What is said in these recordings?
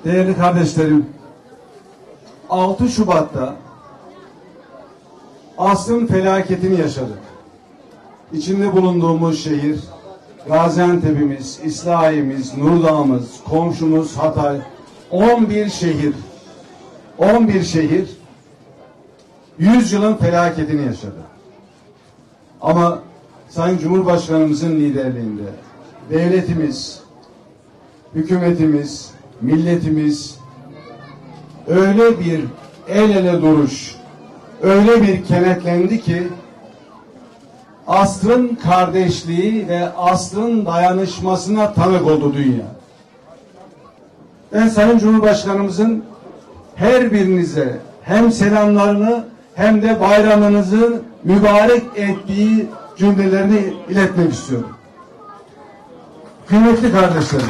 Değerli kardeşlerim, 6 Şubat'ta asrın felaketini yaşadık. İçinde bulunduğumuz şehir, Gaziantep'imiz, İslahiye'miz, Nurdağ'ımız, komşumuz Hatay, 11 şehir 100 yılın felaketini yaşadı. Ama Sayın Cumhurbaşkanımızın liderliğinde devletimiz, hükümetimiz, milletimiz öyle bir el ele duruş, öyle bir kenetlendi ki asrın kardeşliği ve asrın dayanışmasına tanık oldu dünya. Ben Sayın Cumhurbaşkanımızın her birinize hem selamlarını hem de bayramınızı mübarek ettiği cümlelerini iletmek istiyorum. Kıymetli kardeşlerim,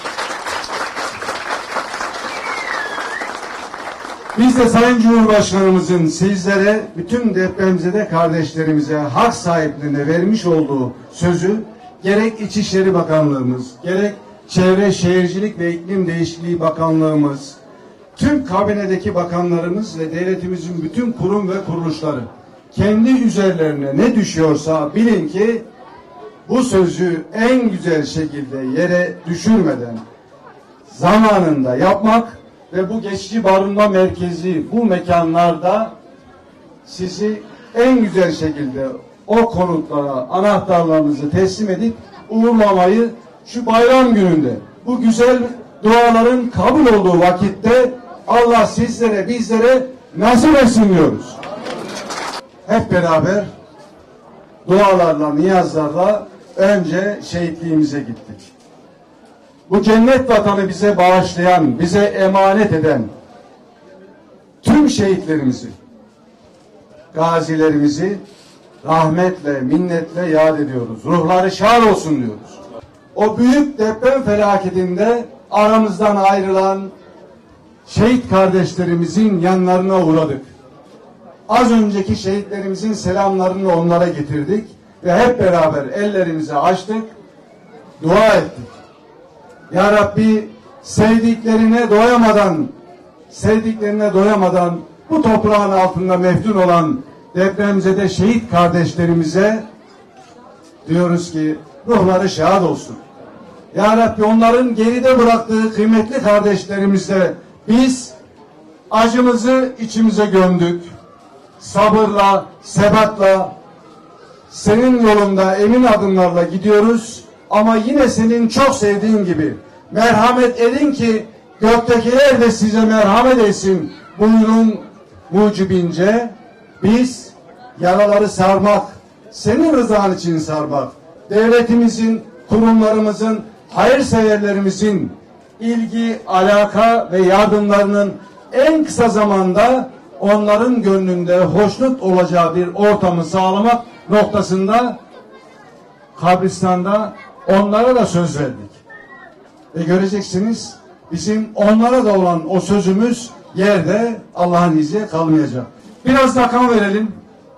biz de Sayın Cumhurbaşkanımızın sizlere, bütün depremzede kardeşlerimize hak sahipliğine vermiş olduğu sözü gerek İçişleri Bakanlığımız, gerek Çevre, Şehircilik ve İklim Değişikliği Bakanlığımız, tüm kabinedeki bakanlarımız ve devletimizin bütün kurum ve kuruluşları kendi üzerlerine ne düşüyorsa bilin ki bu sözü en güzel şekilde yere düşürmeden zamanında yapmak ve bu geçici barınma merkezi bu mekanlarda sizi en güzel şekilde o konutlara anahtarlarınızı teslim edip uğurlamayı şu bayram gününde bu güzel duaların kabul olduğu vakitte Allah sizlere bizlere nasip etsin diyoruz. Hep beraber dualarla, niyazlarla önce şehitliğimize gittik. Bu cennet vatanı bize bağışlayan, bize emanet eden tüm şehitlerimizi, gazilerimizi rahmetle, minnetle yad ediyoruz. Ruhları şad olsun diyoruz. O büyük deprem felaketinde aramızdan ayrılan şehit kardeşlerimizin yanlarına uğradık. Az önceki şehitlerimizin selamlarını onlara getirdik ve hep beraber ellerimizi açtık, dua ettik. Ya Rabbi sevdiklerine doyamadan bu toprağın altında meftun olan depremzede şehit kardeşlerimize diyoruz ki ruhları şad olsun. Ya Rabbi onların geride bıraktığı kıymetli kardeşlerimizle biz acımızı içimize gömdük. Sabırla, sebatla senin yolunda emin adımlarla gidiyoruz. Ama yine senin çok sevdiğin gibi merhamet edin ki göktekiler de size merhamet etsin buyurun mucibince biz yaraları sarmak, senin rızan için sarmak, devletimizin, kurumlarımızın, hayırseverlerimizin ilgi, alaka ve yardımlarının en kısa zamanda onların gönlünde hoşnut olacağı bir ortamı sağlamak noktasında kabristanda onlara da söz verdik. Ve göreceksiniz bizim onlara da olan o sözümüz yerde Allah'ın izniyle kalmayacak. Biraz rakam verelim.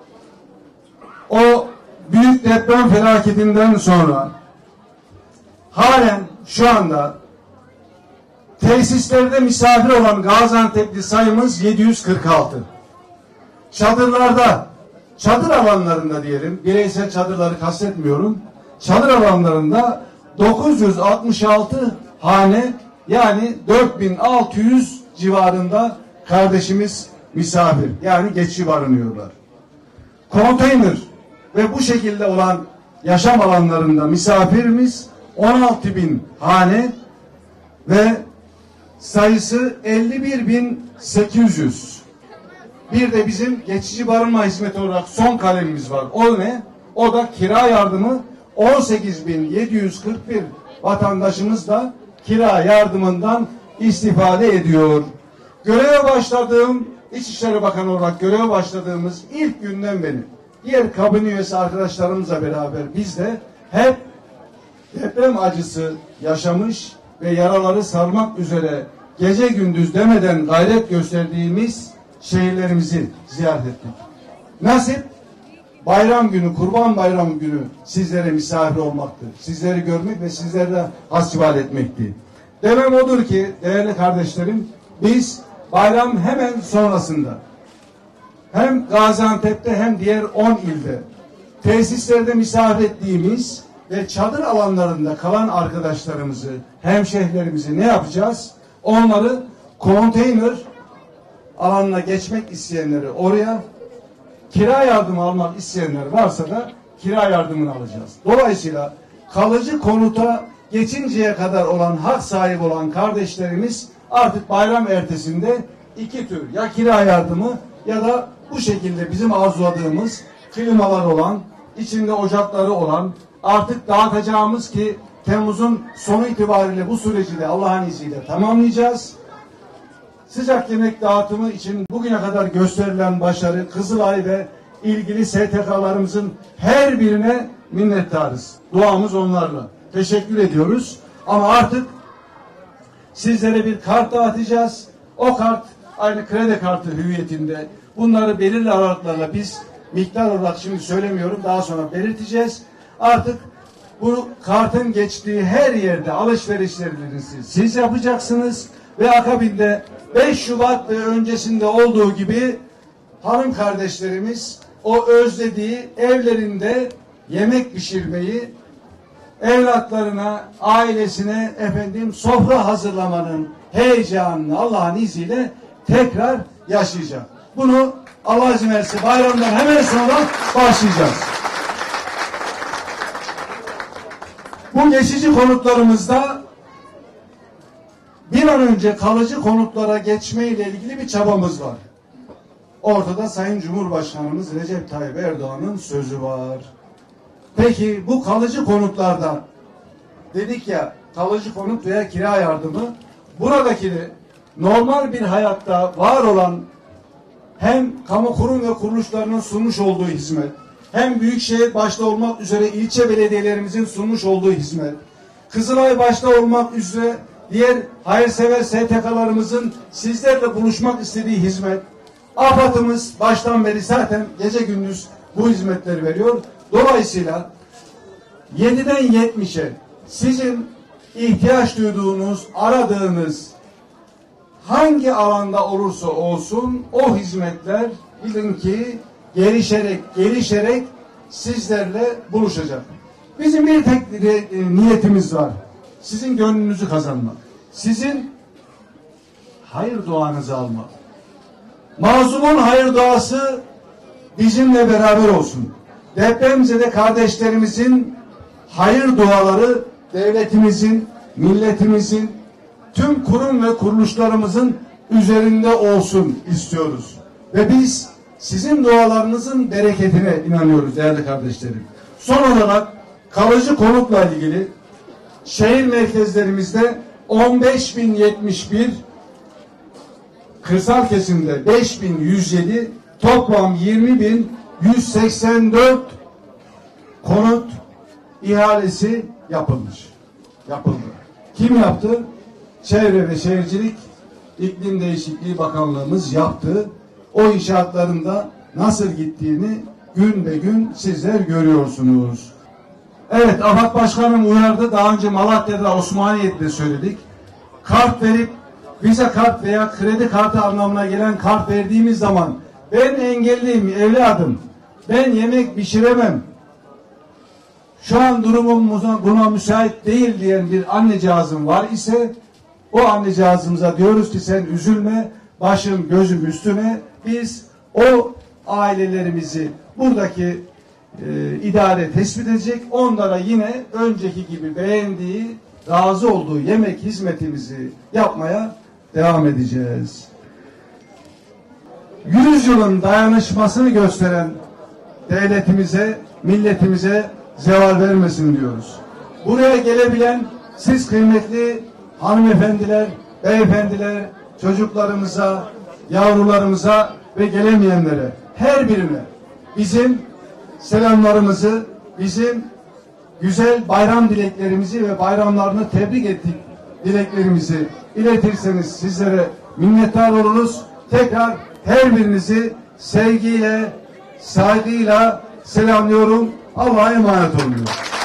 O büyük deprem felaketinden sonra halen şu anda tesislerde misafir olan Gaziantep'li sayımız 746. Çadırlarda, çadır alanlarında diyelim, bireysel çadırları kastetmiyorum, çadır alanlarında 966 hane yani 4600 civarında kardeşimiz misafir yani geçici barınıyorlar. Konteyner ve bu şekilde olan yaşam alanlarında misafirimiz 16.000 hane ve sayısı 51.800. Bir de bizim geçici barınma hizmeti olarak son kalemimiz var. O ne? O da kira yardımı 18.741 vatandaşımız da kira yardımından istifade ediyor. Göreve başladığım, İçişleri Bakanı olarak göreve başladığımız ilk günden beri diğer kabine üyesi arkadaşlarımızla beraber biz de hep deprem acısı yaşamış ve yaraları sarmak üzere gece gündüz demeden gayret gösterdiğimiz şehirlerimizi ziyaret ettik. Nasip bayram günü, Kurban Bayramı günü sizlere misafir olmaktı. Sizleri görmek ve sizlerle hasbihal etmekti. Demem odur ki değerli kardeşlerim, biz bayram hemen sonrasında hem Gaziantep'te hem diğer 10 ilde tesislerde misafir ettiğimiz ve çadır alanlarında kalan arkadaşlarımızı, hemşehrilerimizi ne yapacağız? Onları konteyner alanına geçmek isteyenleri oraya, kira yardımı almak isteyenler varsa da kira yardımını alacağız. Dolayısıyla kalıcı konuta geçinceye kadar olan, hak sahibi olan kardeşlerimiz artık bayram ertesinde iki tür, ya kira yardımı ya da bu şekilde bizim arzuladığımız klimalar olan, içinde ocakları olan, artık dağıtacağımız ki Temmuz'un sonu itibariyle bu süreci de Allah'ın izniyle tamamlayacağız. Sıcak yemek dağıtımı için bugüne kadar gösterilen başarı, Kızılay ve ilgili STK'larımızın her birine minnettarız. Duamız onlarla. Teşekkür ediyoruz. Ama artık sizlere bir kart dağıtacağız. O kart aynı kredi kartı hüviyetinde. Bunları belirli aralıklarla biz miktar olarak şimdi söylemiyorum, daha sonra belirteceğiz. Artık bu kartın geçtiği her yerde alışverişlerinizi siz yapacaksınız ve akabinde 5 Şubat ve öncesinde olduğu gibi hanım kardeşlerimiz o özlediği evlerinde yemek pişirmeyi, evlatlarına, ailesine sofra hazırlamanın heyecanını Allah'ın izniyle tekrar yaşayacak. Bunu Allah izin verirse bayramdan hemen sonra başlayacağız. Bu geçici konutlarımızda bir an önce kalıcı konutlara geçmeyle ilgili bir çabamız var. Ortada Sayın Cumhurbaşkanımız Recep Tayyip Erdoğan'ın sözü var. Peki bu kalıcı konutlarda dedik ya, kalıcı konut veya kira yardımı, buradaki de normal bir hayatta var olan hem kamu kurum ve kuruluşlarının sunmuş olduğu hizmet, hem Büyükşehir başta olmak üzere ilçe belediyelerimizin sunmuş olduğu hizmet, Kızılay başta olmak üzere diğer hayırsever STK'larımızın sizlerle buluşmak istediği hizmet, AFAD'ımız baştan beri zaten gece gündüz bu hizmetleri veriyor. Dolayısıyla 7'den 70'e sizin ihtiyaç duyduğunuz, aradığınız hangi alanda olursa olsun o hizmetler bilin ki gelişerek sizlerle buluşacak. Bizim bir tek niyetimiz var. Sizin gönlünüzü kazanmak. Sizin hayır duanızı almak. Mazlumun hayır duası bizimle beraber olsun. Depremzede kardeşlerimizin hayır duaları devletimizin, milletimizin, tüm kurum ve kuruluşlarımızın üzerinde olsun istiyoruz. Ve biz sizin dualarınızın bereketine inanıyoruz değerli kardeşlerim. Son olarak kalıcı konutla ilgili şehir merkezlerimizde 15.071, kırsal kesimde 5.107, toplam 20.184 konut ihalesi yapıldı. Kim yaptı? Çevre ve Şehircilik İklim Değişikliği Bakanlığımız yaptı. O inşaatların da nasıl gittiğini gün be gün sizler görüyorsunuz. Evet, AFAD Başkanım uyardı. Daha önce Malatya'da, Osmaniye'de söyledik. Kart verip vize kart veya kredi kartı anlamına gelen kart verdiğimiz zaman ben engelliyim evladım, ben yemek pişiremem, şu an durumum buna müsait değil diyen bir annecağızım var ise o annecağızımıza diyoruz ki sen üzülme, başım gözüm üstüne, biz o ailelerimizi buradaki idare tespit edecek, onlara yine önceki gibi beğendiği, razı olduğu yemek hizmetimizi yapmaya devam edeceğiz. 100 yılın dayanışmasını gösteren devletimize, milletimize zeval vermesin diyoruz. Buraya gelebilen siz kıymetli hanımefendiler, beyefendiler, çocuklarımıza, yavrularımıza ve gelemeyenlere, her birine bizim selamlarımızı, bizim güzel bayram dileklerimizi ve bayramlarını tebrik ettik dileklerimizi iletirseniz sizlere minnettar oluruz. Tekrar her birinizi sevgiyle, saygıyla selamlıyorum. Allah'a emanet olun.